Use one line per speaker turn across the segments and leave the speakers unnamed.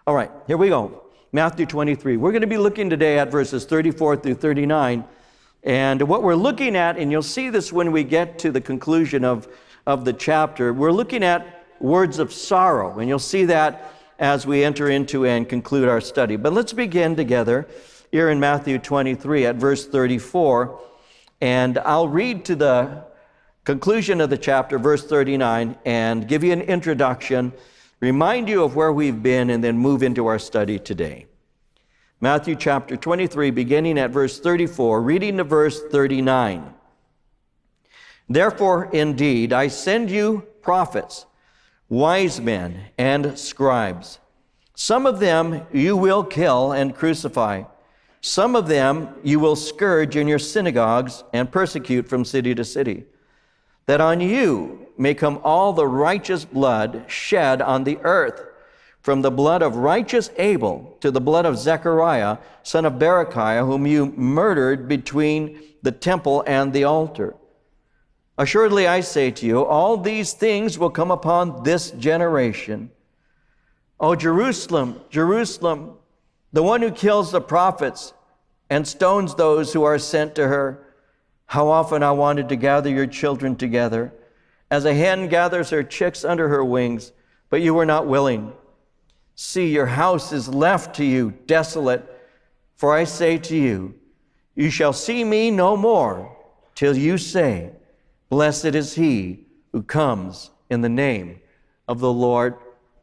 All right, here we go. Matthew 23. We're going to be looking today at verses 34 through 39. And what we're looking at, and you'll see this when we get to the conclusion of the chapter, we're looking at words of sorrow. And you'll see that as we enter into and conclude our study. But let's begin together here in Matthew 23 at verse 34. And I'll read to the conclusion of the chapter, verse 39, and give you an introduction, remind you of where we've been, and then move into our study today. Matthew chapter 23, beginning at verse 34, reading to verse 39. Therefore, indeed, I send you prophets, wise men, and scribes. Some of them you will kill and crucify. Some of them you will scourge in your synagogues and persecute from city to city, that on you may come all the righteous blood shed on the earth, from the blood of righteous Abel to the blood of Zechariah, son of Berechiah, whom you murdered between the temple and the altar. Assuredly, I say to you, all these things will come upon this generation. O Jerusalem, Jerusalem, the one who kills the prophets and stones those who are sent to her, how often I wanted to gather your children together, as a hen gathers her chicks under her wings, but you were not willing. See, your house is left to you desolate, for I say to you, you shall see me no more till you say, blessed is he who comes in the name of the Lord.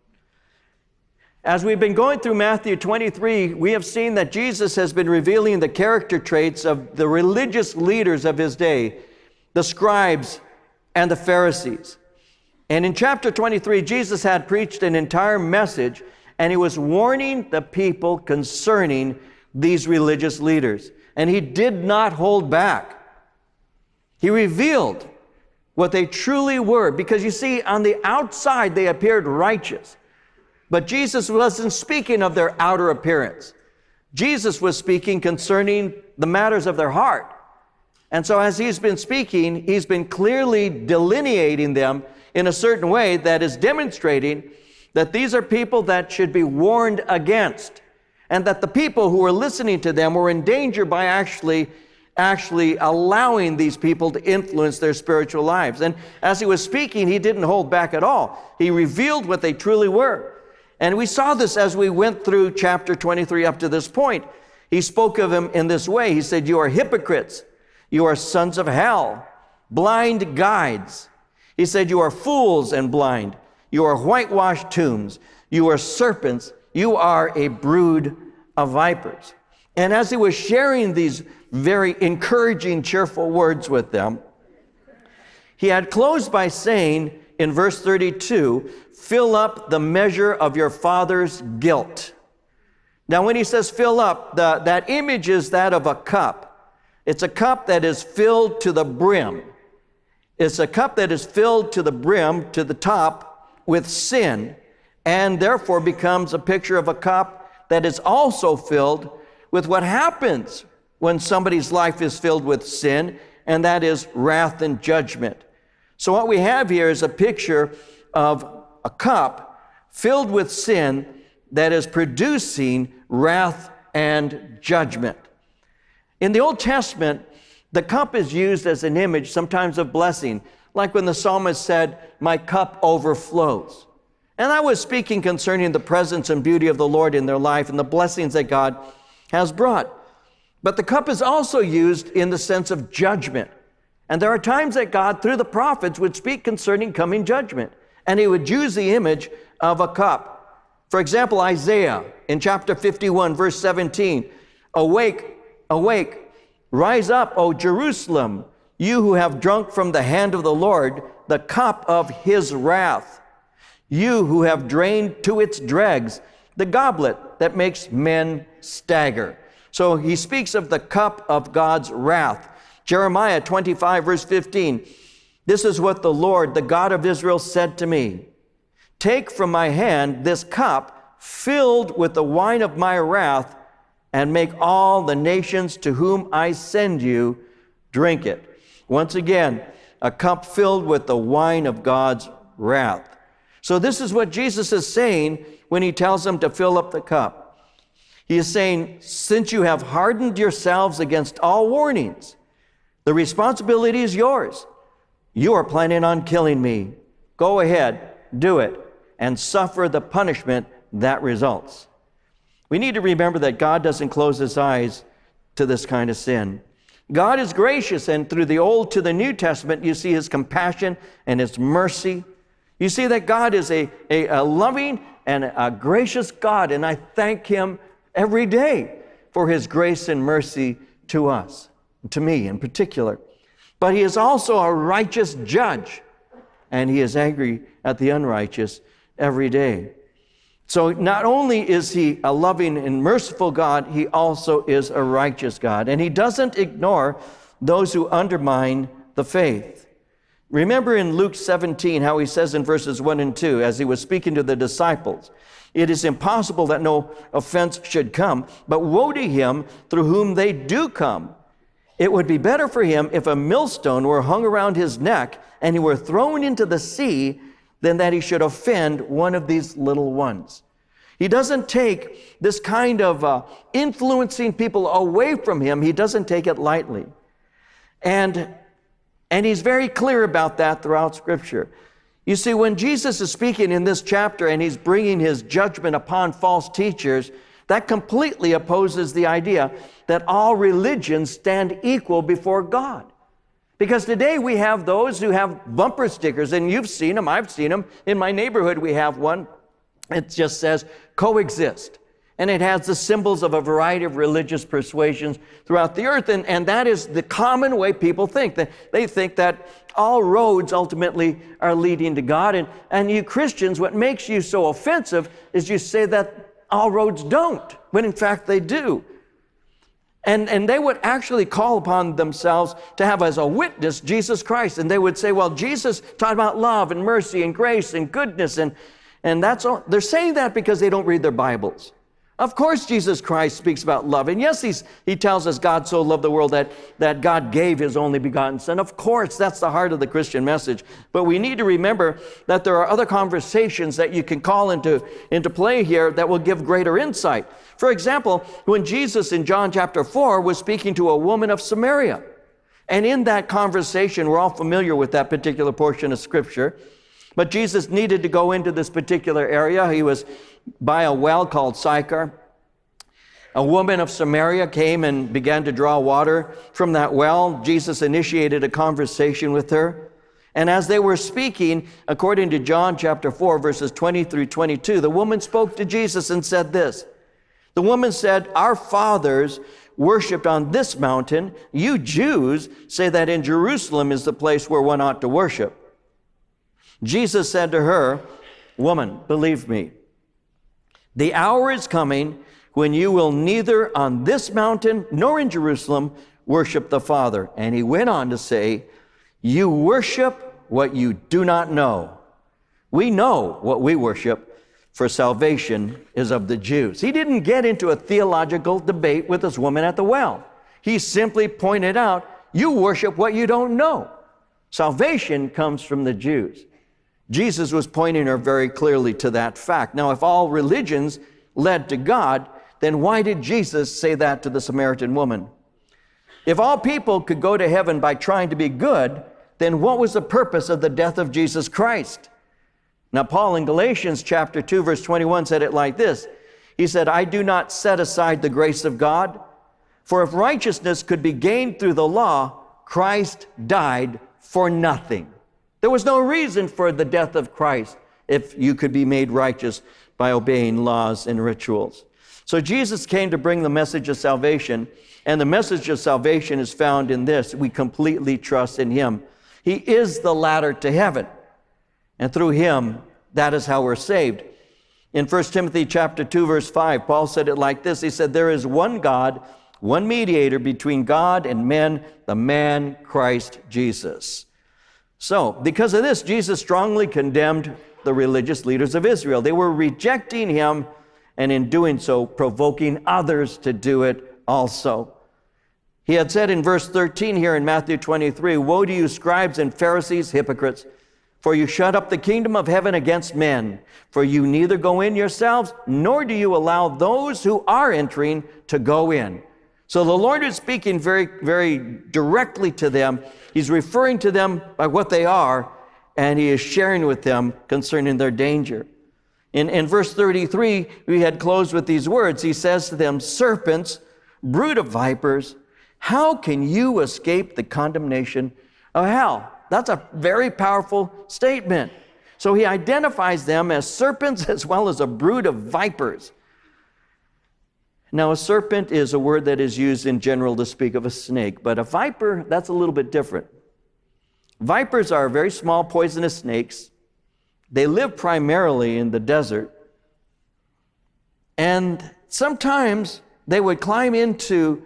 As we've been going through Matthew 23, we have seen that Jesus has been revealing the character traits of the religious leaders of his day, the scribes and the Pharisees. And in chapter 23, Jesus had preached an entire message, and he was warning the people concerning these religious leaders. And he did not hold back. He revealed what they truly were, because you see, on the outside they appeared righteous. But Jesus wasn't speaking of their outer appearance. Jesus was speaking concerning the matters of their heart. And so as he's been speaking, he's been clearly delineating them in a certain way that is demonstrating that these are people that should be warned against, and that the people who were listening to them were in danger by actually allowing these people to influence their spiritual lives. And as he was speaking, he didn't hold back at all. He revealed what they truly were. And we saw this as we went through chapter 23 up to this point. He spoke of them in this way. He said, you are hypocrites. You are sons of hell, blind guides. He said, you are fools and blind. You are whitewashed tombs. You are serpents. You are a brood of vipers. And as he was sharing these very encouraging, cheerful words with them, he had closed by saying in verse 32, fill up the measure of your father's guilt. Now, when he says fill up, that image is that of a cup. It's a cup that is filled to the brim. It's a cup that is filled to the brim, to the top, with sin, and therefore becomes a picture of a cup that is also filled with what happens when somebody's life is filled with sin, and that is wrath and judgment. So what we have here is a picture of a cup filled with sin that is producing wrath and judgment. In the Old Testament, the cup is used as an image sometimes of blessing, like when the psalmist said, my cup overflows. And I was speaking concerning the presence and beauty of the Lord in their life and the blessings that God has brought. But the cup is also used in the sense of judgment. And there are times that God, through the prophets, would speak concerning coming judgment. And he would use the image of a cup. For example, Isaiah in chapter 51, verse 17, awake, awake, rise up, O Jerusalem, you who have drunk from the hand of the Lord the cup of his wrath, you who have drained to its dregs the goblet that makes men stagger. So he speaks of the cup of God's wrath. Jeremiah 25, verse 15, this is what the Lord, the God of Israel, said to me. Take from my hand this cup filled with the wine of my wrath, and make all the nations to whom I send you drink it. Once again, a cup filled with the wine of God's wrath. So this is what Jesus is saying when he tells them to fill up the cup. He is saying, since you have hardened yourselves against all warnings, the responsibility is yours. You are planning on killing me. Go ahead, do it, and suffer the punishment that results. We need to remember that God doesn't close his eyes to this kind of sin. God is gracious, and through the Old to the New Testament, you see his compassion and his mercy. You see that God is a loving and a gracious God, and I thank him every day for his grace and mercy to us, to me in particular. But he is also a righteous judge, and he is angry at the unrighteous every day. So not only is he a loving and merciful God, he also is a righteous God. And he doesn't ignore those who undermine the faith. Remember in Luke 17 how he says in verses 1 and 2, as he was speaking to the disciples, it is impossible that no offense should come, but woe to him through whom they do come. It would be better for him if a millstone were hung around his neck and he were thrown into the sea than that he should offend one of these little ones. He doesn't take this kind of influencing people away from him. He doesn't take it lightly. And he's very clear about that throughout Scripture. You see, when Jesus is speaking in this chapter and he's bringing his judgment upon false teachers, that completely opposes the idea that all religions stand equal before God. Because today we have those who have bumper stickers, and you've seen them, I've seen them. In my neighborhood we have one. It just says, coexist. And it has the symbols of a variety of religious persuasions throughout the earth. And that is the common way people think. They think that all roads ultimately are leading to God. And you Christians, what makes you so offensive is you say that all roads don't, when in fact they do. And they would actually call upon themselves to have as a witness Jesus Christ. And they would say, well, Jesus taught about love and mercy and grace and goodness. And that's all. They're saying that because they don't read their Bibles. Of course, Jesus Christ speaks about love. And yes, he tells us God so loved the world that God gave his only begotten Son. Of course, that's the heart of the Christian message. But we need to remember that there are other conversations that you can call into play here that will give greater insight. For example, when Jesus in John chapter 4 was speaking to a woman of Samaria. And in that conversation, we're all familiar with that particular portion of Scripture. But Jesus needed to go into this particular area. He was by a well called Sychar. A woman of Samaria came and began to draw water from that well. Jesus initiated a conversation with her. And as they were speaking, according to John chapter 4, verses 20 through 22, the woman spoke to Jesus and said this. The woman said, our fathers worshipped on this mountain. You Jews say that in Jerusalem is the place where one ought to worship. Jesus said to her, woman, believe me, the hour is coming when you will neither on this mountain nor in Jerusalem worship the Father. And he went on to say, you worship what you do not know. We know what we worship, for salvation is of the Jews. He didn't get into a theological debate with this woman at the well. He simply pointed out, you worship what you don't know. Salvation comes from the Jews. Jesus was pointing her very clearly to that fact. Now, if all religions led to God, then why did Jesus say that to the Samaritan woman? If all people could go to heaven by trying to be good, then what was the purpose of the death of Jesus Christ? Now, Paul in Galatians chapter 2, verse 21 said it like this. He said, I do not set aside the grace of God, for if righteousness could be gained through the law, Christ died for nothing. There was no reason for the death of Christ if you could be made righteous by obeying laws and rituals. So Jesus came to bring the message of salvation, and the message of salvation is found in this. We completely trust in him. He is the ladder to heaven, and through him, that is how we're saved. In 1 Timothy chapter 2, verse 5, Paul said it like this. He said, there is one God, one mediator between God and men, the man Christ Jesus. So, because of this, Jesus strongly condemned the religious leaders of Israel. They were rejecting him, and in doing so, provoking others to do it also. He had said in verse 13 here in Matthew 23, woe to you, scribes and Pharisees, hypocrites! For you shut up the kingdom of heaven against men. For you neither go in yourselves, nor do you allow those who are entering to go in. So the Lord is speaking very, very directly to them. He's referring to them by what they are, and He is sharing with them concerning their danger. In verse 33, we had closed with these words. He says to them, serpents, brood of vipers, how can you escape the condemnation of hell? That's a very powerful statement. So He identifies them as serpents as well as a brood of vipers. Now, a serpent is a word that is used in general to speak of a snake, but a viper, that's a little bit different. Vipers are very small, poisonous snakes. They live primarily in the desert. And sometimes they would climb into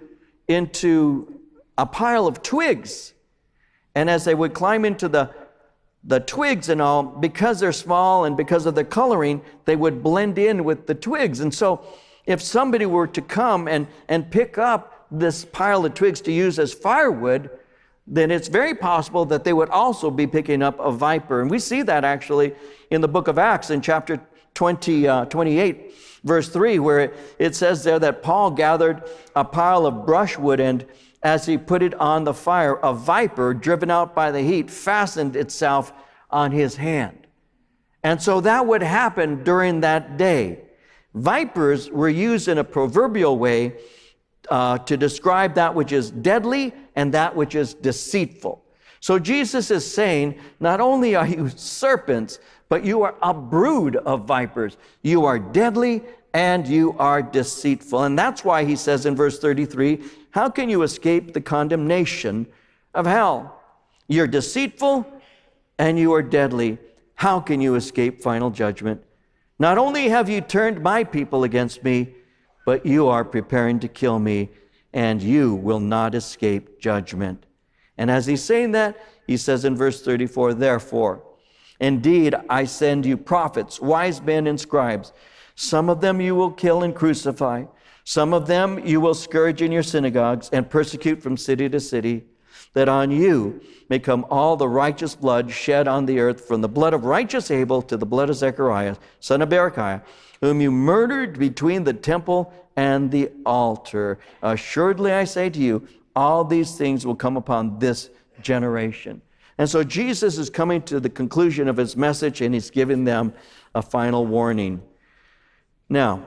a pile of twigs. And as they would climb into the twigs and all, because they're small and because of the coloring, they would blend in with the twigs. And so if somebody were to come and pick up this pile of twigs to use as firewood, then it's very possible that they would also be picking up a viper. And we see that actually in the book of Acts in chapter 28, verse 3, where it says there that Paul gathered a pile of brushwood, and as he put it on the fire, a viper, driven out by the heat, fastened itself on his hand. And so that would happen during that day. Vipers were used in a proverbial way to describe that which is deadly and that which is deceitful. So Jesus is saying, not only are you serpents, but you are a brood of vipers. You are deadly and you are deceitful. And that's why He says in verse 33, how can you escape the condemnation of hell? You're deceitful and you are deadly. How can you escape final judgment? Not only have you turned my people against me, but you are preparing to kill me, and you will not escape judgment. And as He's saying that, He says in verse 34, therefore, indeed, I send you prophets, wise men, and scribes. Some of them you will kill and crucify. Some of them you will scourge in your synagogues and persecute from city to city, that on you may come all the righteous blood shed on the earth, from the blood of righteous Abel to the blood of Zechariah, son of Berechiah, whom you murdered between the temple and the altar. Assuredly, I say to you, all these things will come upon this generation. And so Jesus is coming to the conclusion of His message, and He's giving them a final warning. Now,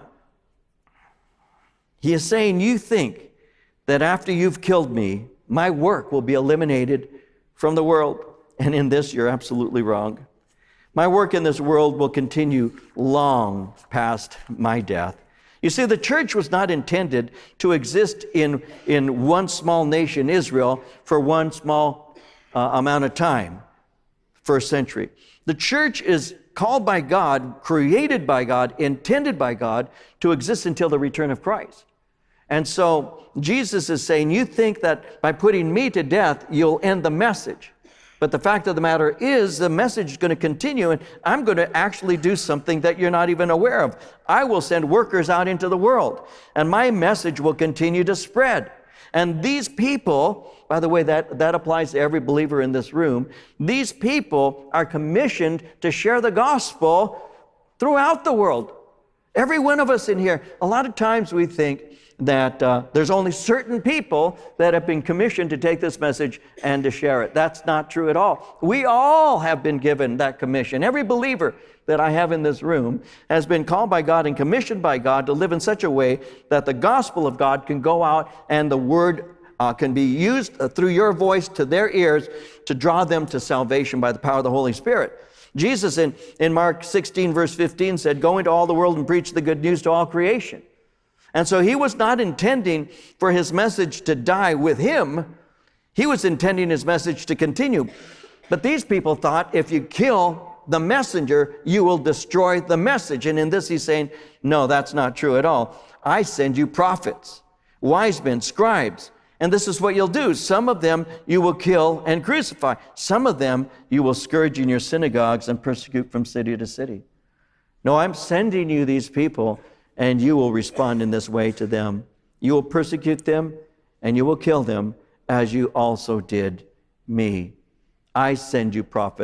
He is saying, you think that after you've killed me, my work will be eliminated from the world. And in this, you're absolutely wrong. My work in this world will continue long past my death. You see, the church was not intended to exist in one small nation, Israel, for one small amount of time, first century. The church is called by God, created by God, intended by God to exist until the return of Christ. And so Jesus is saying, you think that by putting me to death, you'll end the message. But the fact of the matter is, the message is going to continue, and I'm going to actually do something that you're not even aware of. I will send workers out into the world, and my message will continue to spread. And these people, by the way, that applies to every believer in this room, these people are commissioned to share the gospel throughout the world. Every one of us in here, a lot of times we think that there's only certain people that have been commissioned to take this message and to share it. That's not true at all. We all have been given that commission. Every believer that I have in this room has been called by God and commissioned by God to live in such a way that the gospel of God can go out and the word can be used through your voice to their ears to draw them to salvation by the power of the Holy Spirit. Jesus in Mark 16 verse 15 said, go into all the world and preach the good news to all creation. And so He was not intending for His message to die with Him. He was intending His message to continue. But these people thought if you kill the messenger, you will destroy the message. And in this He's saying, no, that's not true at all. I send you prophets, wise men, scribes. And this is what you'll do. Some of them you will kill and crucify. Some of them you will scourge in your synagogues and persecute from city to city. No, I'm sending you these people, and you will respond in this way to them. You will persecute them, and you will kill them, as you also did me. I send you prophets,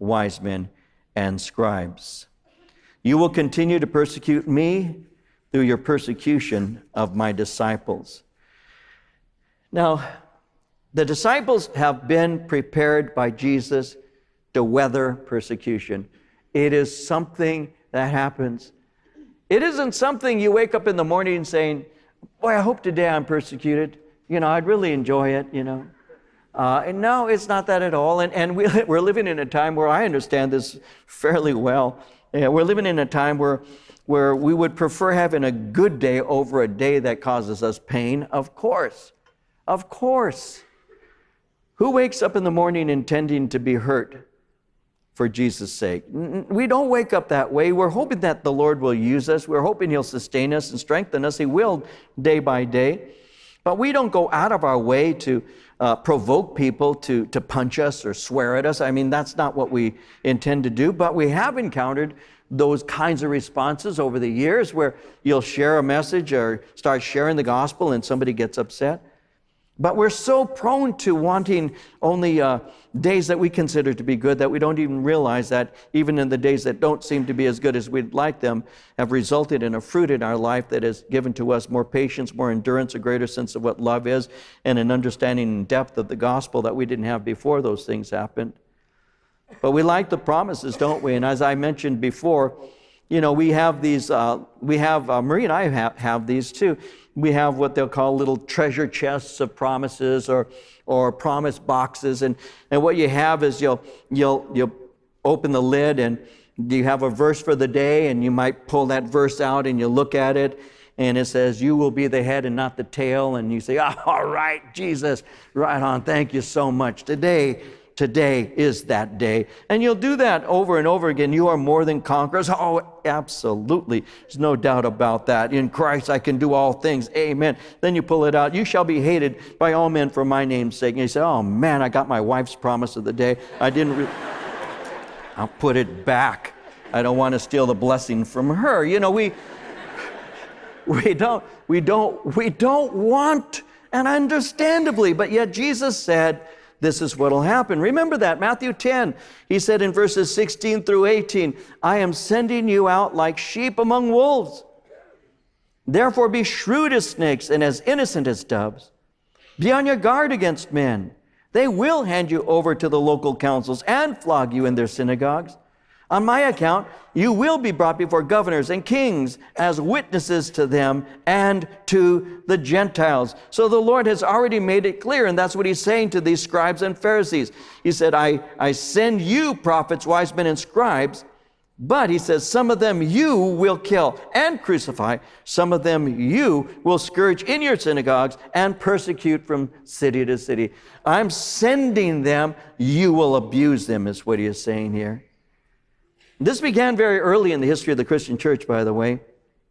wise men and scribes. You will continue to persecute me through your persecution of my disciples. Now, the disciples have been prepared by Jesus to weather persecution. It is something that happens. It isn't something you wake up in the morning saying, boy, I hope today I'm persecuted. I'd really enjoy it, And no, it's not that at all. And we're living in a time where I understand this fairly well. We're living in a time where we would prefer having a good day over a day that causes us pain. Of course. Of course. Who wakes up in the morning intending to be hurt for Jesus' sake? We don't wake up that way. We're hoping that the Lord will use us. We're hoping He'll sustain us and strengthen us. He will day by day. But we don't go out of our way to provoke people to punch us or swear at us. I mean, that's not what we intend to do. But we have encountered those kinds of responses over the years where you'll share a message or start sharing the gospel and somebody gets upset. But we're so prone to wanting only days that we consider to be good that we don't even realize that even in the days that don't seem to be as good as we'd like them have resulted in a fruit in our life that has given to us more patience, more endurance, a greater sense of what love is, and an understanding and depth of the gospel that we didn't have before those things happened. But we like the promises, don't we? And as I mentioned before, we have these, Marie and I have these too. We have what they'll call little treasure chests of promises or promise boxes. And what you have is you'll open the lid and you have a verse for the day, and you might pull that verse out and you look at it and it says, you will be the head and not the tail. And you say, all right, Jesus, right on. Thank you so much. Today is that day. And you'll do that over and over again. You are more than conquerors. Oh, absolutely. There's no doubt about that. In Christ, I can do all things. Amen. Then you pull it out. You shall be hated by all men for my name's sake. And you say, oh man, I got my wife's promise of the day. I'll put it back. I don't want to steal the blessing from her. We don't want, and understandably, but yet Jesus said, this is what will happen. Remember that, Matthew 10, He said in verses 16 through 18, I am sending you out like sheep among wolves. Therefore be shrewd as snakes and as innocent as doves. Be on your guard against men. They will hand you over to the local councils and flog you in their synagogues. On my account, you will be brought before governors and kings as witnesses to them and to the Gentiles. So the Lord has already made it clear, and that's what He's saying to these scribes and Pharisees. He said, I send you prophets, wise men, and scribes, but He says, some of them you will kill and crucify. Some of them you will scourge in your synagogues and persecute from city to city. I'm sending them, you will abuse them, is what He is saying here. This began very early in the history of the Christian church, by the way.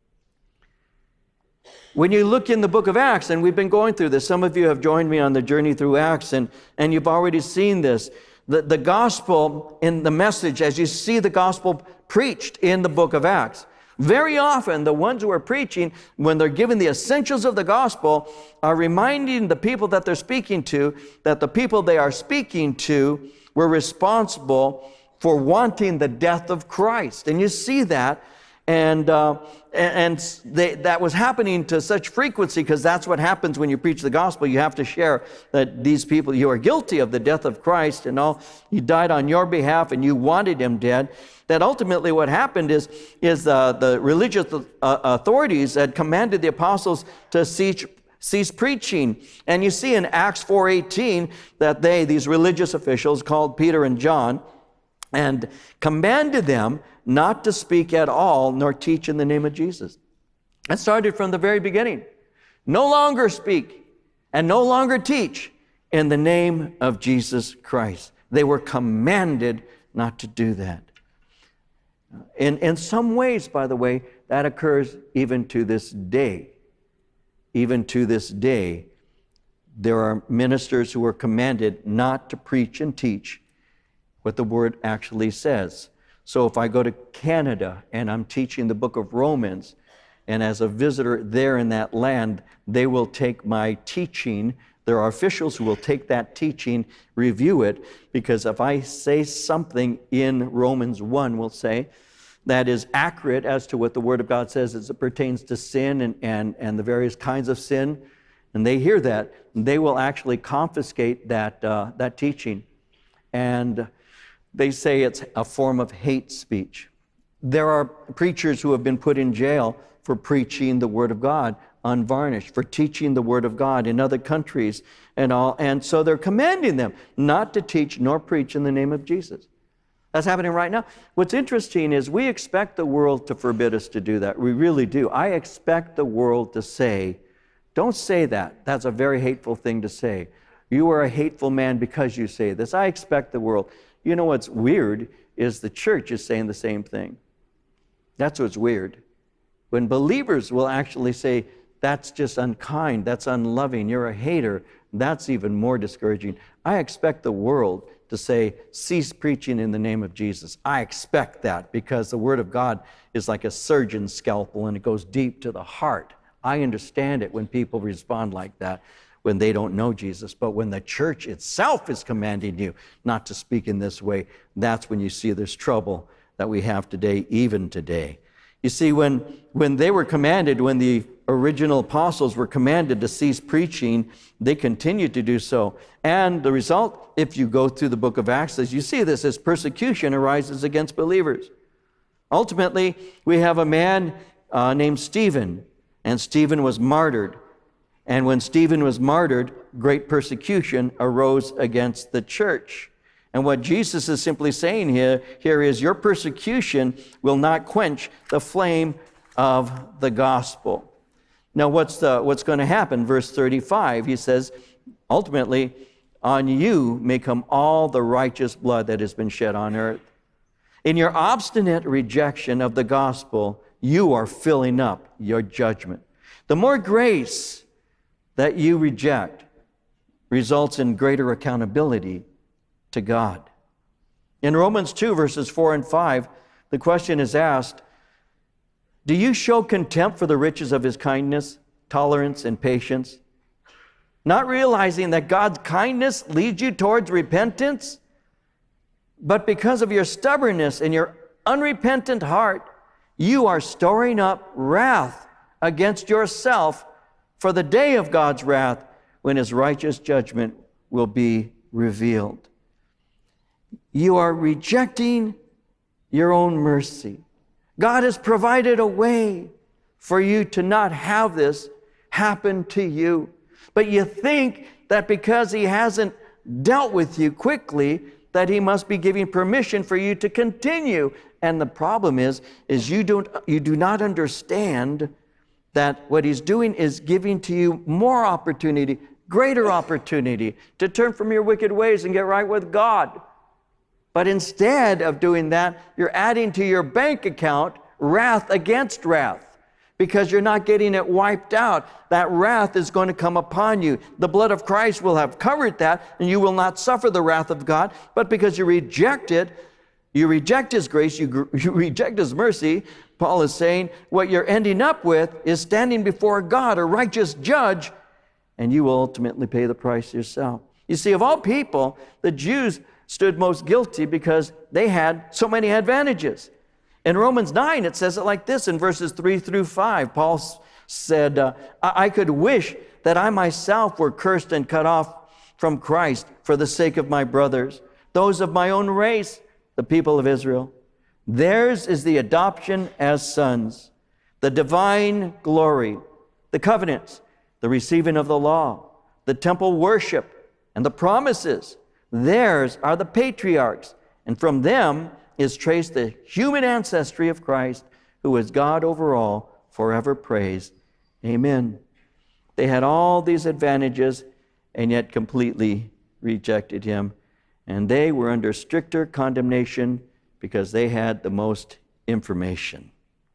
When you look in the book of Acts, and we've been going through this, some of you have joined me on the journey through Acts, and you've already seen this. The gospel in the message, as you see the gospel preached in the book of Acts, very often the ones who are preaching, when they're given the essentials of the gospel, are reminding the people that they're speaking to that the people they are speaking to were responsible for wanting the death of Christ. And you see that, and that was happening to such frequency, because that's what happens when you preach the gospel. You have to share that these people, you are guilty of the death of Christ, and all, He died on your behalf and you wanted Him dead. That ultimately what happened is the religious authorities had commanded the apostles to cease preaching. And you see in Acts 4:18 that these religious officials called Peter and John and commanded them not to speak at all nor teach in the name of Jesus. That started from the very beginning. No longer speak and no longer teach in the name of Jesus Christ. They were commanded not to do that. In some ways, by the way, that occurs even to this day. Even to this day, there are ministers who are commanded not to preach and teach what the Word actually says. So if I go to Canada and I'm teaching the book of Romans, and as a visitor there in that land, they will take my teaching There are officials who will take that teaching, review it, because if I say something in Romans 1, we'll say, that is accurate as to what the Word of God says as it pertains to sin and the various kinds of sin, and they hear that, they will actually confiscate that teaching. And they say it's a form of hate speech. There are preachers who have been put in jail for preaching the Word of God unvarnished, for teaching the Word of God in other countries and all. And so they're commanding them not to teach nor preach in the name of Jesus. That's happening right now. What's interesting is we expect the world to forbid us to do that. We really do. I expect the world to say, don't say that. That's a very hateful thing to say. You are a hateful man because you say this. I expect the world. You know what's weird is the church is saying the same thing. That's what's weird. When believers will actually say, that's just unkind, that's unloving, you're a hater, that's even more discouraging. I expect the world to say, cease preaching in the name of Jesus. I expect that because the Word of God is like a surgeon's scalpel and it goes deep to the heart. I understand it when people respond like that when they don't know Jesus. But when the church itself is commanding you not to speak in this way, that's when you see this trouble that we have today, even today. You see, when they were commanded, when the original apostles were commanded to cease preaching, they continued to do so. And the result, if you go through the book of Acts, as you see this, as persecution arises against believers. Ultimately, we have a man named Stephen, and Stephen was martyred. And when Stephen was martyred, great persecution arose against the church. And what Jesus is simply saying here is your persecution will not quench the flame of the gospel. Now, what's going to happen? Verse 35, he says, ultimately, on you may come all the righteous blood that has been shed on earth. In your obstinate rejection of the gospel, you are filling up your judgment. The more grace that you reject results in greater accountability to God. In Romans 2, verses 4 and 5, the question is asked, do you show contempt for the riches of His kindness, tolerance, and patience, not realizing that God's kindness leads you towards repentance? But because of your stubbornness and your unrepentant heart, you are storing up wrath against yourself for the day of God's wrath, when His righteous judgment will be revealed. You are rejecting your own mercy. God has provided a way for you to not have this happen to you. But you think that because He hasn't dealt with you quickly, that He must be giving permission for you to continue. And the problem is you do not understand that what He's doing is giving to you more opportunity, greater opportunity to turn from your wicked ways and get right with God. But instead of doing that, you're adding to your bank account wrath against wrath, because you're not getting it wiped out. That wrath is going to come upon you. The blood of Christ will have covered that, and you will not suffer the wrath of God. But because you reject it, you reject His grace, you reject His mercy, Paul is saying, what you're ending up with is standing before God, a righteous judge, and you will ultimately pay the price yourself. You see, of all people, the Jews stood most guilty because they had so many advantages. In Romans 9, it says it like this in verses 3 through 5. Paul said, I could wish that I myself were cursed and cut off from Christ for the sake of my brothers, those of my own race, the people of Israel. Theirs is the adoption as sons, the divine glory, the covenants, the receiving of the law, the temple worship, and the promises. Theirs are the patriarchs, and from them is traced the human ancestry of Christ, who is God over all, forever praised. Amen. They had all these advantages and yet completely rejected Him. And they were under stricter condemnation because they had the most information.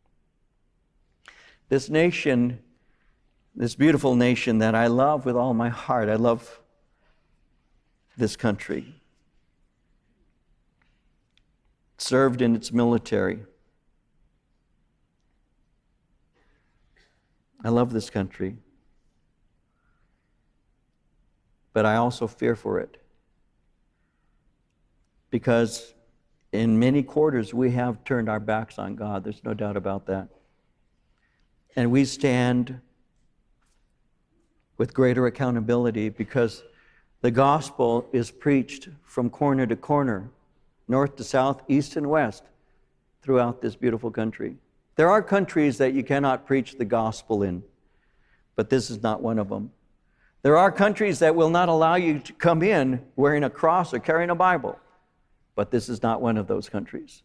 This nation, this beautiful nation that I love with all my heart, I love this country. Served in its military. I love this country. but I also fear for it. Because in many quarters, we have turned our backs on God. There's no doubt about that. And we stand with greater accountability because the gospel is preached from corner to corner, north to south, east and west, throughout this beautiful country. There are countries that you cannot preach the gospel in, but this is not one of them. There are countries that will not allow you to come in wearing a cross or carrying a Bible, but this is not one of those countries.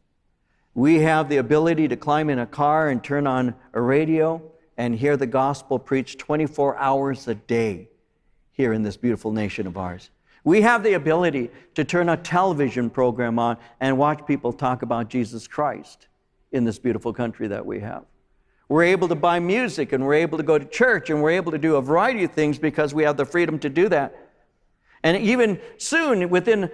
We have the ability to climb in a car and turn on a radio and hear the gospel preached 24 hours a day here in this beautiful nation of ours. We have the ability to turn a television program on and watch people talk about Jesus Christ in this beautiful country that we have. We're able to buy music, and we're able to go to church, and we're able to do a variety of things because we have the freedom to do that. And even soon, within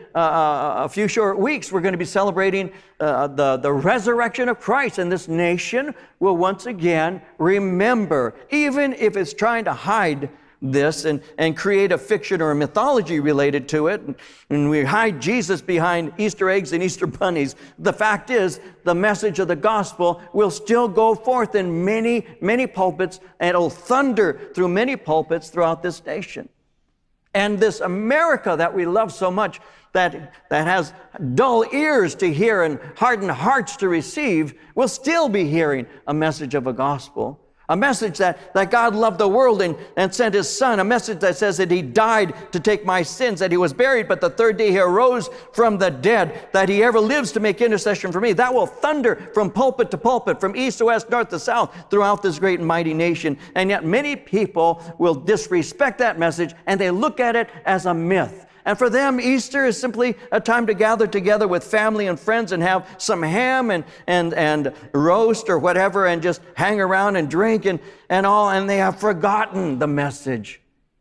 a few short weeks, we're going to be celebrating the resurrection of Christ. And this nation will once again remember, even if it's trying to hide this and create a fiction or a mythology related to it, and we hide Jesus behind Easter eggs and Easter bunnies. The fact is, the message of the gospel will still go forth in many, many pulpits, and it'll thunder through many pulpits throughout this nation. And this America that we love so much, that has dull ears to hear and hardened hearts to receive, will still be hearing a message of a gospel. A message that God loved the world and sent His Son. A message that says that He died to take my sins, that He was buried, but the third day He arose from the dead, that He ever lives to make intercession for me. That will thunder from pulpit to pulpit, from east to west, north to south, throughout this great and mighty nation. And yet many people will disrespect that message, and they look at it as a myth. And for them, Easter is simply a time to gather together with family and friends and have some ham and roast or whatever and just hang around and drink and all, and they have forgotten the message.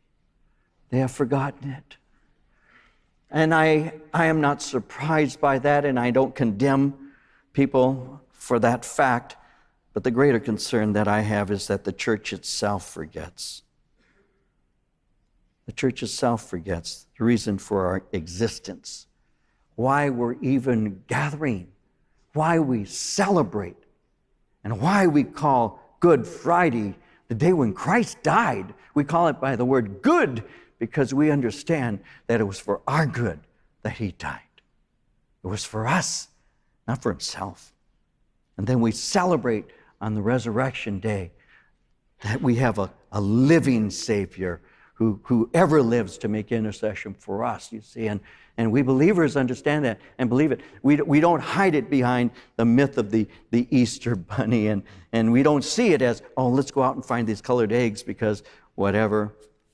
They have forgotten it. And I am not surprised by that, and I don't condemn people for that fact, but the greater concern that I have is that the church itself forgets. The church itself forgets the reason for our existence, why we're even gathering, why we celebrate, and why we call Good Friday the day when Christ died. We call it by the word good because we understand that it was for our good that He died. It was for us, not for Himself. And then we celebrate on the resurrection day that we have a living Savior who ever lives to make intercession for us, you see. And we believers understand that and believe it. We don't hide it behind the myth of the Easter bunny, and we don't see it as, oh, let's go out and find these colored eggs because whatever.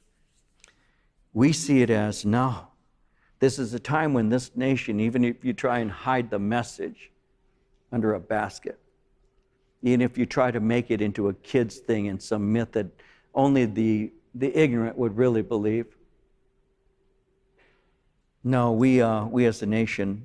We see it as, no, this is a time when this nation, even if you try and hide the message under a basket, even if you try to make it into a kid's thing and some myth that only the ignorant would really believe. No, we as a nation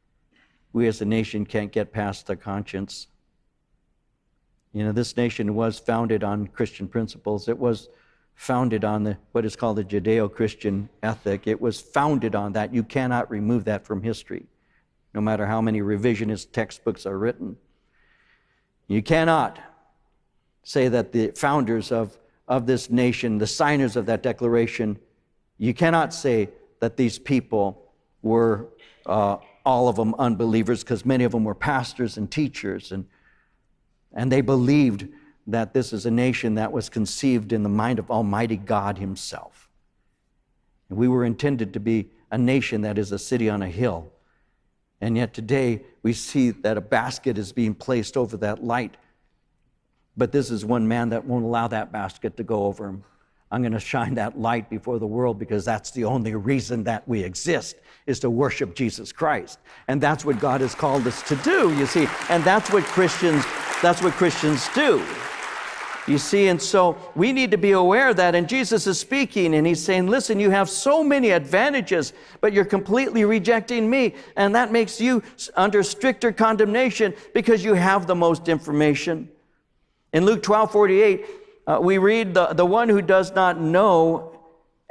can't get past the conscience. You know, this nation was founded on Christian principles. It was founded on what is called the Judeo-Christian ethic. It was founded on that. You cannot remove that from history, no matter how many revisionist textbooks are written. You cannot say that the founders of this nation, the signers of that declaration, you cannot say that these people were all of them unbelievers, because many of them were pastors and teachers, and they believed that this is a nation that was conceived in the mind of Almighty God Himself. And we were intended to be a nation that is a city on a hill. And yet today we see that a basket is being placed over that light. But this is one man that won't allow that basket to go over him. I'm going to shine that light before the world because that's the only reason that we exist, is to worship Jesus Christ. And that's what God has called us to do, you see. And that's what Christians do. You see, and so we need to be aware of that. And Jesus is speaking and He's saying, listen, you have so many advantages, but you're completely rejecting me. And that makes you under stricter condemnation because you have the most information. In Luke 12:48, we read, the one who does not know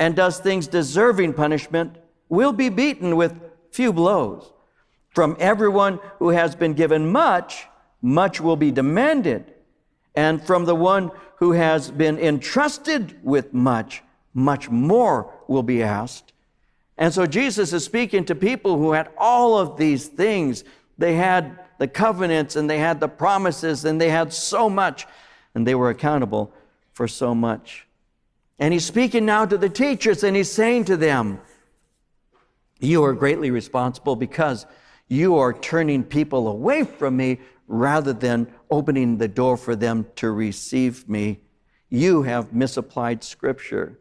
and does things deserving punishment will be beaten with few blows. From everyone who has been given much, much will be demanded. And from the one who has been entrusted with much, much more will be asked. And so Jesus is speaking to people who had all of these things. They had the covenants, and they had the promises, and they had so much, and they were accountable for so much. And he's speaking now to the teachers, and he's saying to them, you are greatly responsible because you are turning people away from me rather than opening the door for them to receive me. You have misapplied Scripture.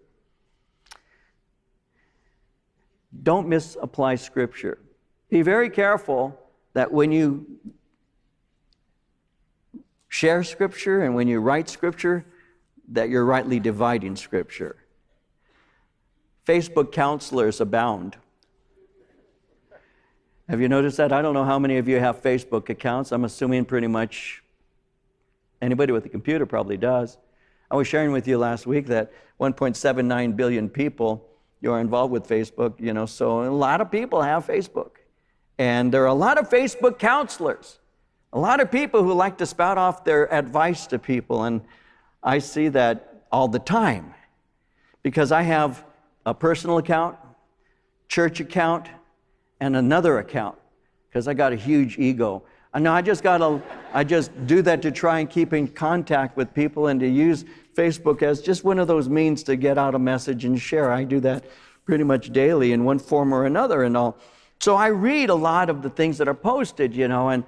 Don't misapply Scripture. Be very careful that when you share Scripture and when you write Scripture, that you're rightly dividing Scripture. Facebook counselors abound. Have you noticed that? I don't know how many of you have Facebook accounts. I'm assuming pretty much anybody with a computer probably does. I was sharing with you last week that 1.79 billion people are involved with Facebook, so a lot of people have Facebook. And there are a lot of Facebook counselors, a lot of people who like to spout off their advice to people, and I see that all the time because I have a personal account, church account, and another account because I got a huge ego. And now I just do that to try and keep in contact with people and to use Facebook as just one of those means to get out a message and share. I do that pretty much daily in one form or another and all. So I read a lot of the things that are posted, and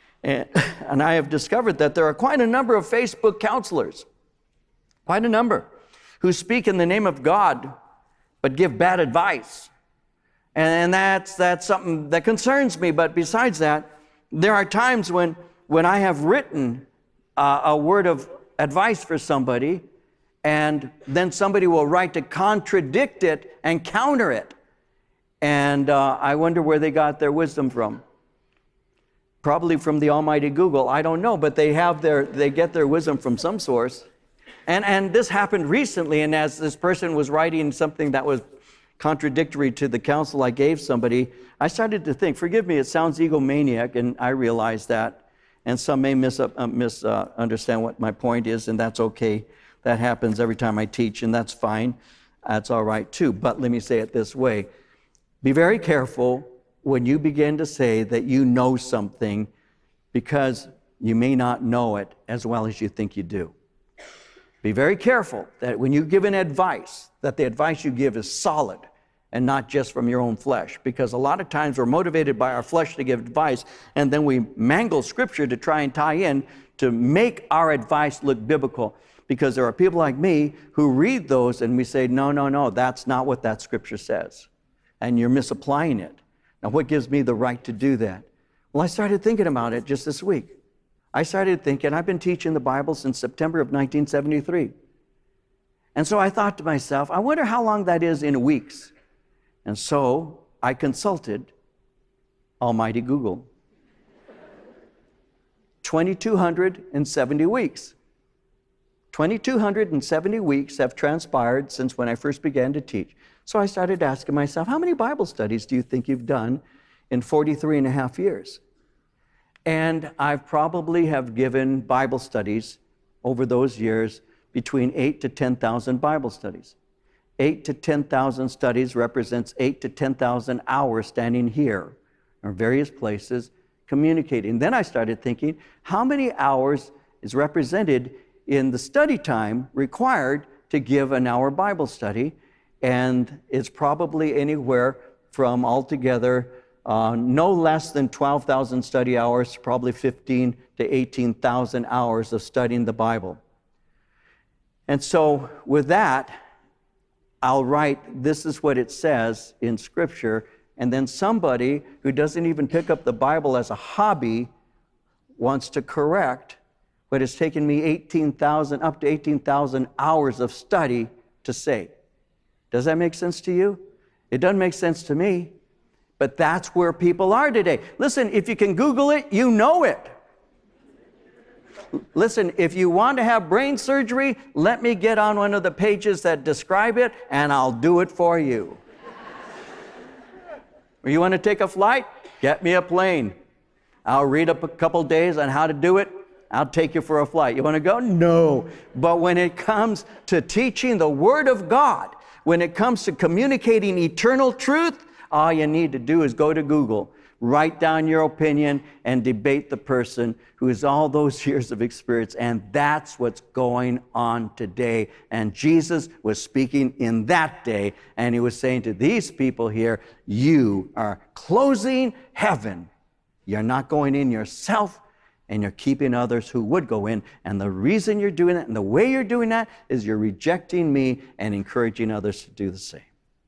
I have discovered that there are quite a number of Facebook counselors, quite a number, who speak in the name of God but give bad advice. And that's something that concerns me. But besides that, there are times when I have written a word of advice for somebody, and then somebody will write to contradict it and counter it. And I wonder where they got their wisdom from. Probably from the almighty Google. I don't know, but they get their wisdom from some source. And this happened recently, and as this person was writing something that was contradictory to the counsel I gave somebody, I started to think, forgive me, it sounds egomaniac, and I realize that. And some may misunderstand what my point is, and that's okay. That happens every time I teach, and that's fine. That's all right too. But let me say it this way. Be very careful when you begin to say that you know something, because you may not know it as well as you think you do. Be very careful that when you give an advice, that the advice you give is solid and not just from your own flesh. Because a lot of times we're motivated by our flesh to give advice, and then we mangle Scripture to try and tie in to make our advice look biblical. Because there are people like me who read those and we say, no, that's not what that Scripture says. And you're misapplying it. Now, what gives me the right to do that? Well, I started thinking about it just this week. I started thinking, I've been teaching the Bible since September of 1973. And so I thought to myself, I wonder how long that is in weeks. And so I consulted almighty Google. 2,270 weeks. 2,270 weeks have transpired since when I first began to teach. So I started asking myself, how many Bible studies do you think you've done in 43 and a half years? And I probably have given Bible studies over those years between 8,000 to 10,000 Bible studies. 8,000 to 10,000 studies represents 8,000 to 10,000 hours standing here or various places communicating. Then I started thinking, how many hours is represented in the study time required to give an hour Bible study? And it's probably anywhere from altogether no less than 12,000 study hours, probably 15,000 to 18,000 hours of studying the Bible. And so with that, I'll write, this is what it says in Scripture, and then somebody who doesn't even pick up the Bible as a hobby wants to correct what has taken me up to 18,000 hours of study to say. Does that make sense to you? It doesn't make sense to me, but that's where people are today. Listen, if you can Google it, you know it. Listen, if you want to have brain surgery, let me get on one of the pages that describe it, and I'll do it for you. Or you want to take a flight? Get me a plane. I'll read up a couple days on how to do it. I'll take you for a flight. You want to go? No. But when it comes to teaching the Word of God, when it comes to communicating eternal truth, all you need to do is go to Google, write down your opinion, and debate the person who has all those years of experience. And that's what's going on today. And Jesus was speaking in that day, and he was saying to these people here, you are closing heaven. You're not going in yourself, and you're keeping others who would go in. And the reason you're doing that, and the way you're doing that, is you're rejecting me and encouraging others to do the same.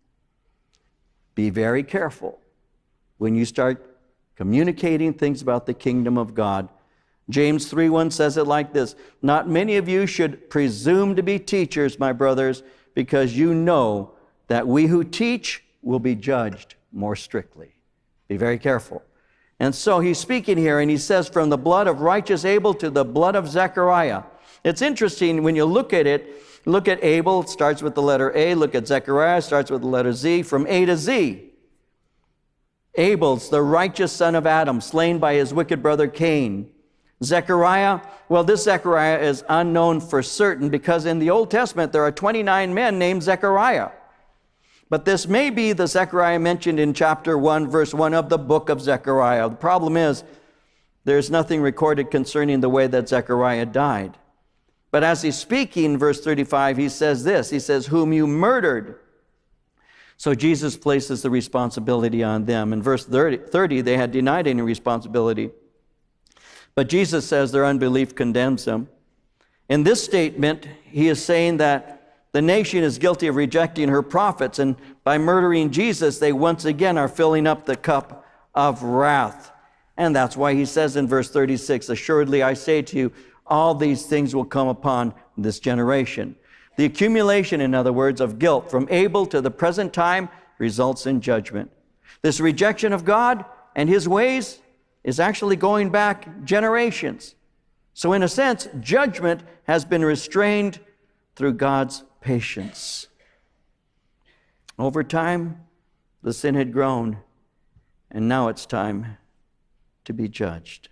Be very careful when you start communicating things about the kingdom of God. James 3:1 says it like this, not many of you should presume to be teachers, my brothers, because you know that we who teach will be judged more strictly. Be very careful. And so he's speaking here, and he says, from the blood of righteous Abel to the blood of Zechariah. It's interesting when you look at it. Look at Abel, it starts with the letter A. Look at Zechariah, it starts with the letter Z. From A to Z. Abel's the righteous son of Adam, slain by his wicked brother Cain. Zechariah, well, this Zechariah is unknown for certain because in the Old Testament there are 29 men named Zechariah. But this may be the Zechariah mentioned in chapter 1, verse 1 of the book of Zechariah. The problem is there's nothing recorded concerning the way that Zechariah died. But as he's speaking, verse 35, he says this. He says, whom you murdered. So Jesus places the responsibility on them. In verse 30, they had denied any responsibility. But Jesus says their unbelief condemns them. In this statement, he is saying that the nation is guilty of rejecting her prophets, and by murdering Jesus, they once again are filling up the cup of wrath. And that's why he says in verse 36, assuredly I say to you, all these things will come upon this generation. The accumulation, in other words, of guilt from Abel to the present time results in judgment. This rejection of God and his ways is actually going back generations. So in a sense, judgment has been restrained through God's patience. Over time, the sin had grown, and now it's time to be judged.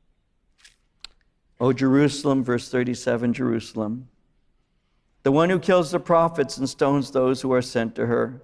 O Jerusalem, verse 37, Jerusalem, the one who kills the prophets and stones those who are sent to her.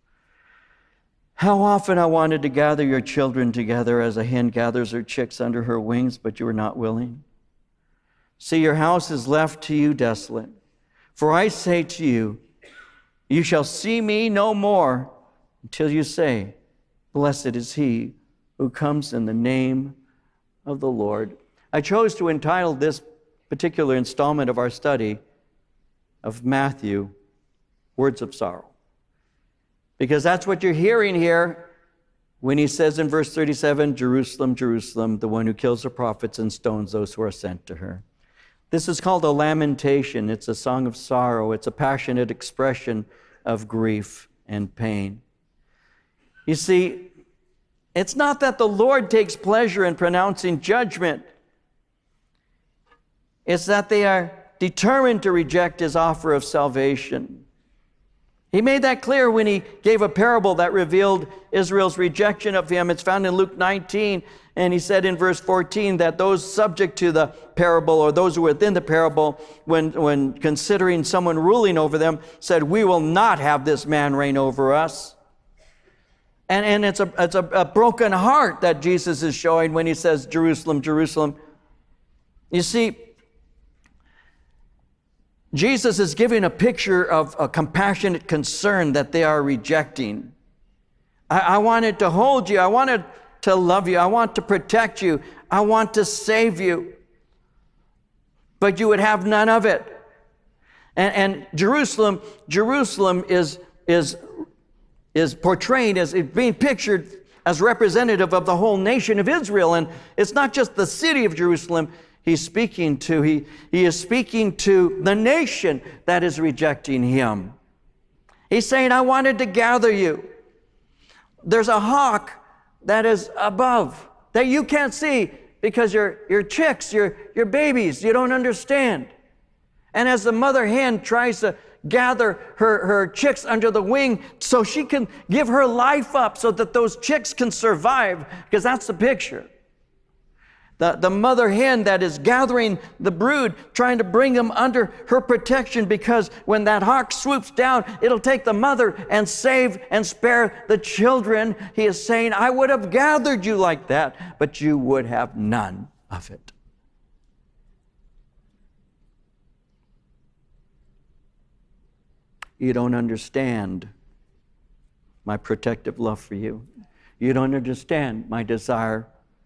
How often I wanted to gather your children together as a hen gathers her chicks under her wings, but you were not willing. See, your house is left to you desolate. For I say to you, you shall see me no more until you say, blessed is he who comes in the name of the Lord. I chose to entitle this particular installment of our study of Matthew, Words of Sorrow. Because that's what you're hearing here when he says in verse 37, Jerusalem, Jerusalem, the one who kills the prophets and stones those who are sent to her. This is called a lamentation. It's a song of sorrow. It's a passionate expression of grief and pain. You see, it's not that the Lord takes pleasure in pronouncing judgment. It's that they are determined to reject his offer of salvation. He made that clear when he gave a parable that revealed Israel's rejection of him. It's found in Luke 19, and he said in verse 14 that those subject to the parable, or those who were within the parable, when considering someone ruling over them, said, we will not have this man reign over us. And it's a broken heart that Jesus is showing when he says, Jerusalem, Jerusalem. You see, Jesus is giving a picture of a compassionate concern that they are rejecting. I wanted to hold you. I wanted to love you. I want to protect you. I want to save you. But you would have none of it. And Jerusalem is portrayed as being pictured as representative of the whole nation of Israel. And it's not just the city of Jerusalem he's speaking to. He is speaking to the nation that is rejecting him. He's saying, I wanted to gather you. There's a hawk that is above, that you can't see. because you're chicks, you're babies, you don't understand. And as the mother hen tries to gather her chicks under the wing so she can give her life up so that those chicks can survive, because that's the picture. The mother hen that is gathering the brood, trying to bring them under her protection, because when that hawk swoops down, it'll take the mother and save and spare the children. He is saying, I would have gathered you like that, but you would have none of it. You don't understand my protective love for you. You don't understand my desire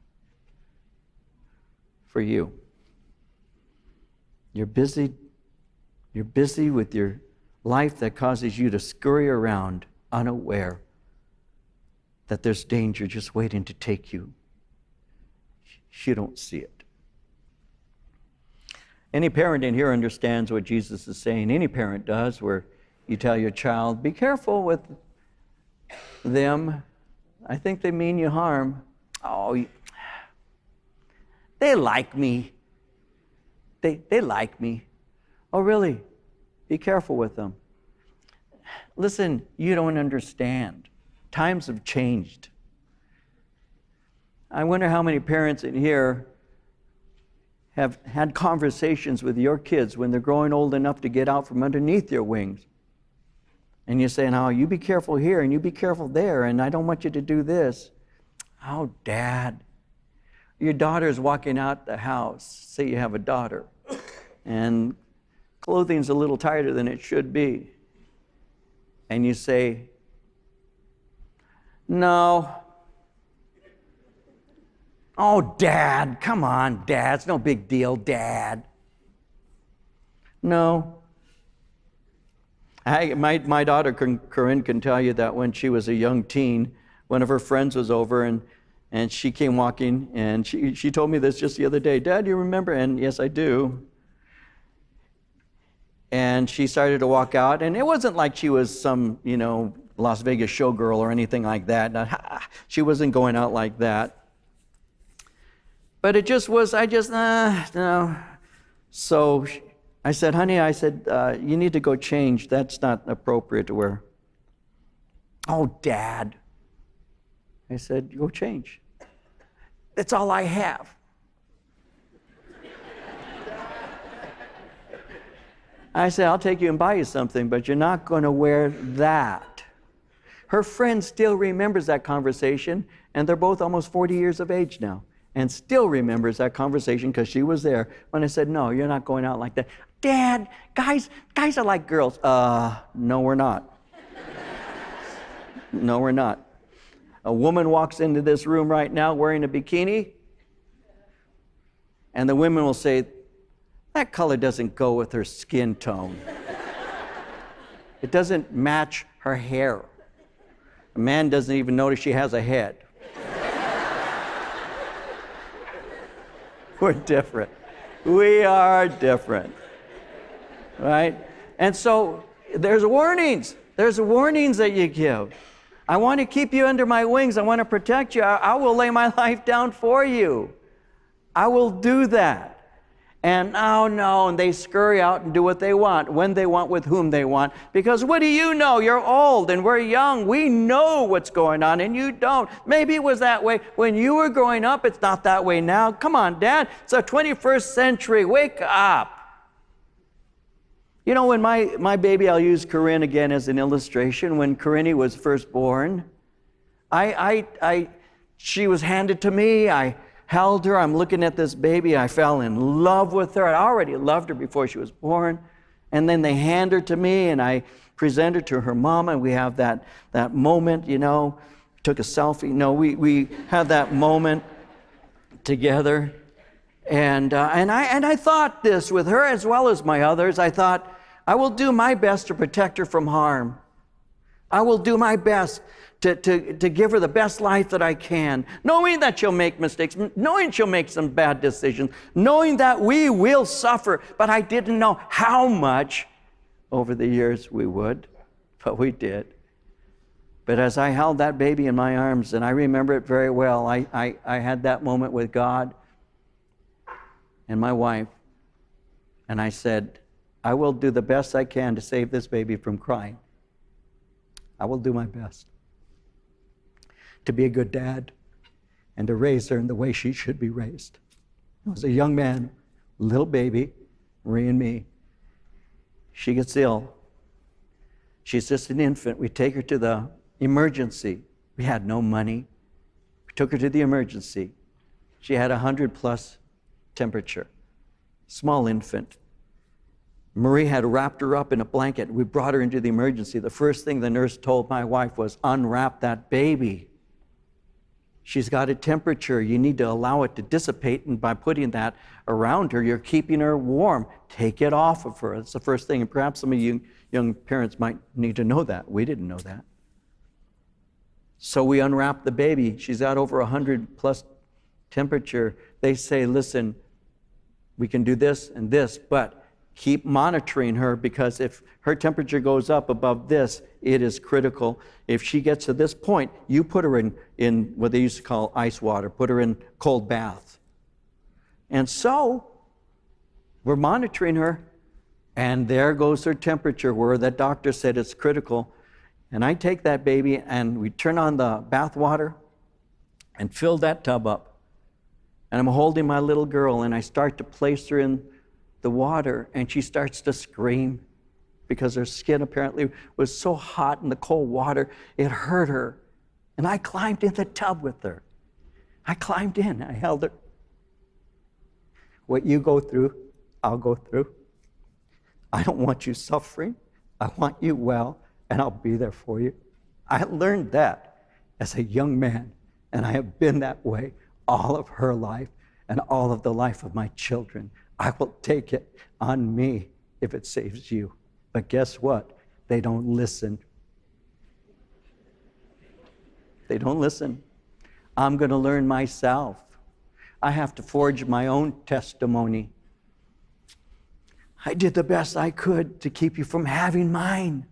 for you. You're busy with your life that causes you to scurry around unaware that there's danger just waiting to take you. You don't see it. Any parent in here understands what Jesus is saying. Any parent does, where you tell your child, be careful with them. I think they mean you harm. Oh, they like me. They like me. Oh, really? Be careful with them. Listen, you don't understand. Times have changed. I wonder how many parents in here have had conversations with your kids when they're growing old enough to get out from underneath your wings. And you're saying, oh, you be careful here and you be careful there, and I don't want you to do this. Oh, Dad. Your daughter's walking out the house. Say you have a daughter, and clothing's a little tighter than it should be. And you say, no. Oh, Dad, come on, Dad. It's no big deal, Dad. No. My daughter, Corinne, can tell you that when she was a young teen, one of her friends was over, and she came walking, and she told me this just the other day. Dad, you remember? And yes, I do. And she started to walk out, and it wasn't like she was some, Las Vegas showgirl or anything like that. Now, she wasn't going out like that. But it just was, no. So I said, honey, you need to go change. That's not appropriate to wear. Oh, Dad. I said, go change. That's all I have. I said, I'll take you and buy you something, but you're not going to wear that. Her friend still remembers that conversation, and they're both almost 40 years of age now, and still remembers that conversation because she was there when I said, no, you're not going out like that. Dad, guys are like girls. No, we're not. No, we're not. A woman walks into this room right now wearing a bikini, and the women will say, that color doesn't go with her skin tone. It doesn't match her hair. A man doesn't even notice she has a head. We're different. We are different. Right? And so there's warnings. There's warnings that you give. I want to keep you under my wings. I want to protect you. I will lay my life down for you. I will do that. And oh no, and they scurry out and do what they want, when they want, with whom they want. Because what do you know? You're old and we're young. We know what's going on and you don't. Maybe it was that way when you were growing up. It's not that way now. Come on, Dad. It's the 21st century. Wake up. You know, when my baby, I'll use Corinne again as an illustration. When Corinne was first born, she was handed to me. I held her. I'm looking at this baby. I fell in love with her. I already loved her before she was born. And then they hand her to me, and I present her to her mama, and we have that moment, took a selfie. No, we had that moment together. And I thought this with her as well as my others. I thought, I will do my best to protect her from harm. I will do my best to give her the best life that I can, knowing that she'll make mistakes, knowing she'll make some bad decisions, knowing that we will suffer, but I didn't know how much over the years we would, but we did. But as I held that baby in my arms, and I remember it very well, I had that moment with God, and my wife, and I said, I will do the best I can to save this baby from crying. I will do my best to be a good dad and to raise her in the way she should be raised. I was a young man, little baby, Marie and me. She gets ill. She's just an infant. We take her to the emergency. We had no money. We took her to the emergency. She had 100+ temperature. Small infant. Marie had wrapped her up in a blanket. We brought her into the emergency. The first thing the nurse told my wife was, unwrap that baby. She's got a temperature. You need to allow it to dissipate, and by putting that around her, you're keeping her warm. Take it off of her. That's the first thing, and perhaps some of you young parents might need to know that. We didn't know that. So we unwrapped the baby. She's at over 100+ temperature. They say, listen, we can do this and this, but keep monitoring her, because if her temperature goes up above this, it is critical. If she gets to this point, you put her in what they used to call ice water, put her in cold bath. And so we're monitoring her, and there goes her temperature where the doctor said it's critical. And I take that baby and we turn on the bath water and fill that tub up. And I'm holding my little girl, and I start to place her in the water, and she starts to scream because her skin apparently was so hot in the cold water, it hurt her. And I climbed in the tub with her. I climbed in, I held her. What you go through, I'll go through. I don't want you suffering. I want you well, and I'll be there for you. I learned that as a young man, and I have been that way all of her life and all of the life of my children. I will take it on me if it saves you. But guess what? They don't listen. They don't listen. I'm going to learn myself. I have to forge my own testimony. I did the best I could to keep you from having mine.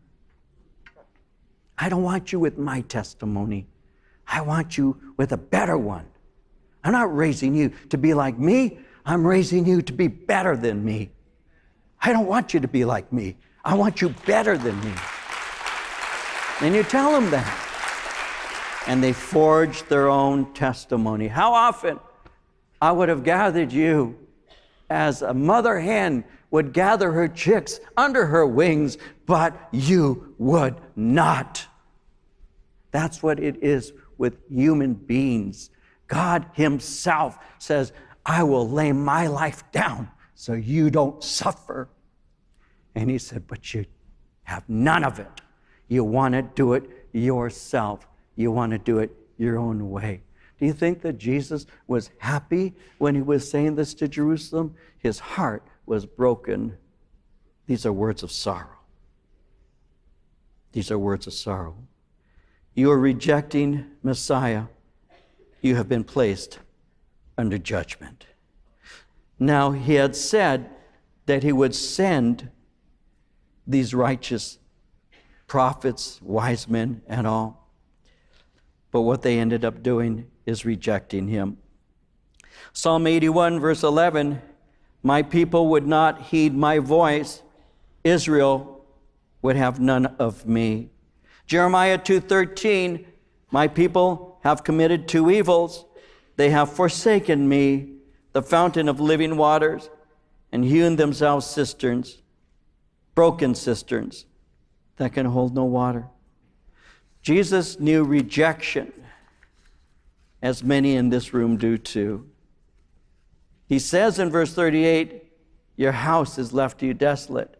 I don't want you with my testimony. I want you with a better one. I'm not raising you to be like me. I'm raising you to be better than me. I don't want you to be like me. I want you better than me. And you tell them that. And they forge their own testimony. How often I would have gathered you as a mother hen would gather her chicks under her wings, but you would not. That's what it is with human beings. God Himself says, I will lay my life down so you don't suffer. And He said, but you have none of it. You want to do it yourself. You want to do it your own way. Do you think that Jesus was happy when He was saying this to Jerusalem? His heart was broken. These are words of sorrow. These are words of sorrow. You are rejecting Messiah. You have been placed under judgment. Now, He had said that He would send these righteous prophets, wise men, and all. But what they ended up doing is rejecting Him. Psalm 81, verse 11, my people would not heed my voice. Israel would have none of me. Jeremiah 2:13, my people have committed 2 evils. They have forsaken me, the fountain of living waters, and hewn themselves cisterns, broken cisterns that can hold no water. Jesus knew rejection, as many in this room do too. He says in verse 38, your house is left to you desolate.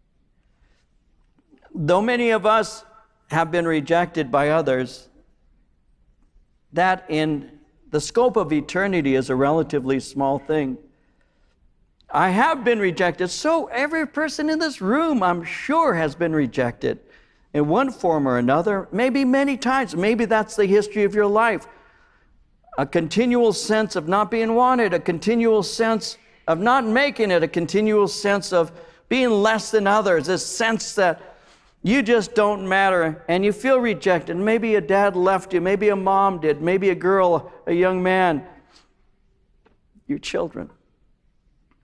Though many of us have been rejected by others, that in the scope of eternity is a relatively small thing. I have been rejected, so every person in this room, I'm sure, has been rejected in one form or another, maybe many times. Maybe that's the history of your life. A continual sense of not being wanted, a continual sense of not making it, a continual sense of being less than others, a sense that you just don't matter, and you feel rejected. Maybe a dad left you, maybe a mom did, maybe a girl, a young man, your children.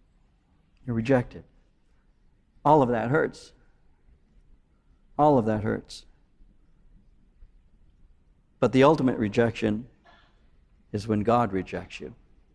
You're rejected. All of that hurts. All of that hurts. But the ultimate rejection is when God rejects you.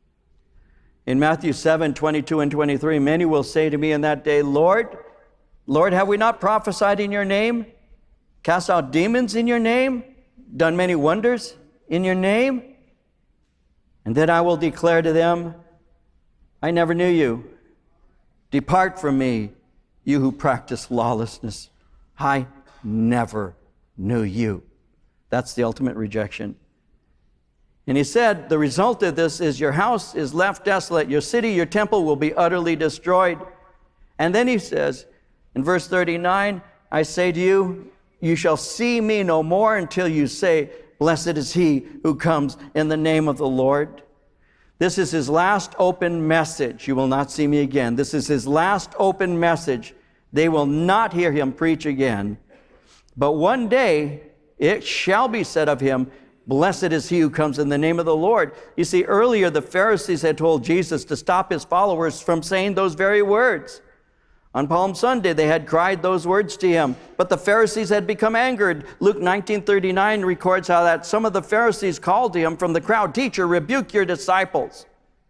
In Matthew 7:22 and 23, many will say to me in that day, Lord, Lord, have we not prophesied in your name, cast out demons in your name, done many wonders in your name? And then I will declare to them, I never knew you. Depart from me, you who practice lawlessness. I never knew you. That's the ultimate rejection. And he said, the result of this is your house is left desolate. Your city, your temple will be utterly destroyed. And then he says, in verse 39, I say to you, you shall see me no more until you say, blessed is he who comes in the name of the Lord. This is his last open message. You will not see me again. This is his last open message. They will not hear him preach again. But one day it shall be said of him, blessed is he who comes in the name of the Lord. You see, earlier the Pharisees had told Jesus to stop his followers from saying those very words. On Palm Sunday, they had cried those words to him, but the Pharisees had become angered. Luke 19:39 records how that some of the Pharisees called to him from the crowd, Teacher, rebuke your disciples.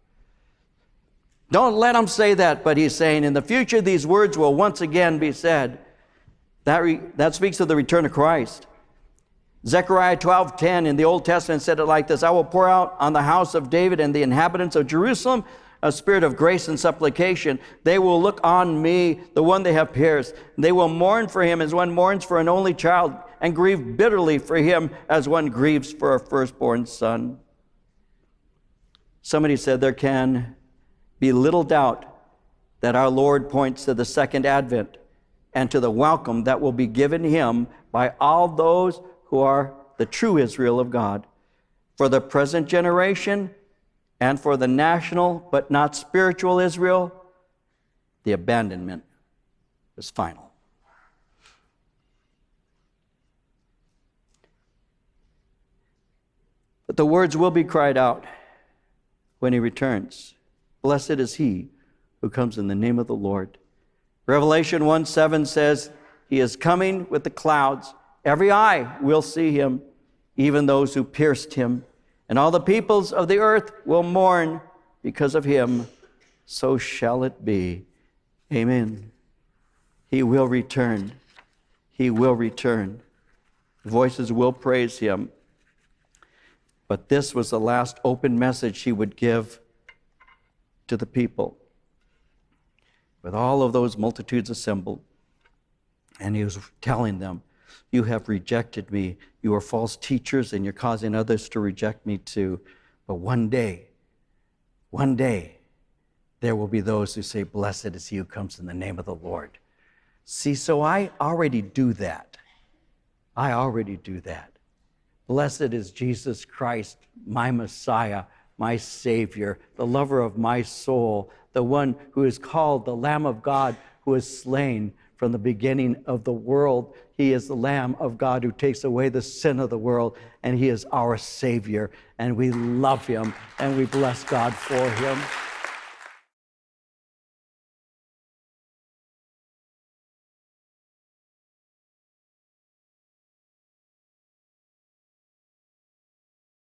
Don't let them say that, but he's saying in the future these words will once again be said. That speaks of the return of Christ. Zechariah 12:10 in the Old Testament said it like this, I will pour out on the house of David and the inhabitants of Jerusalem a spirit of grace and supplication. They will look on me, the one they have pierced. They will mourn for him as one mourns for an only child, and grieve bitterly for him as one grieves for a firstborn son. Somebody said there can be little doubt that our Lord points to the second advent and to the welcome that will be given him by all those who are the true Israel of God. For the present generation and for the national but not spiritual Israel, the abandonment is final. But the words will be cried out when he returns. Blessed is he who comes in the name of the Lord. Revelation 1:7 says, he is coming with the clouds. Every eye will see him, even those who pierced him. And all the peoples of the earth will mourn because of him. So shall it be. Amen. He will return. He will return. Voices will praise him. But this was the last open message he would give to the people, with all of those multitudes assembled. And he was telling them, you have rejected me. You are false teachers, and you're causing others to reject me too. But one day, there will be those who say, blessed is he who comes in the name of the Lord. See, so I already do that. I already do that. Blessed is Jesus Christ, my Messiah, my Savior, the lover of my soul, the one who is called the Lamb of God, who is slain from the beginning of the world. He is the Lamb of God who takes away the sin of the world, and he is our Savior, and we love him, and we bless God for him.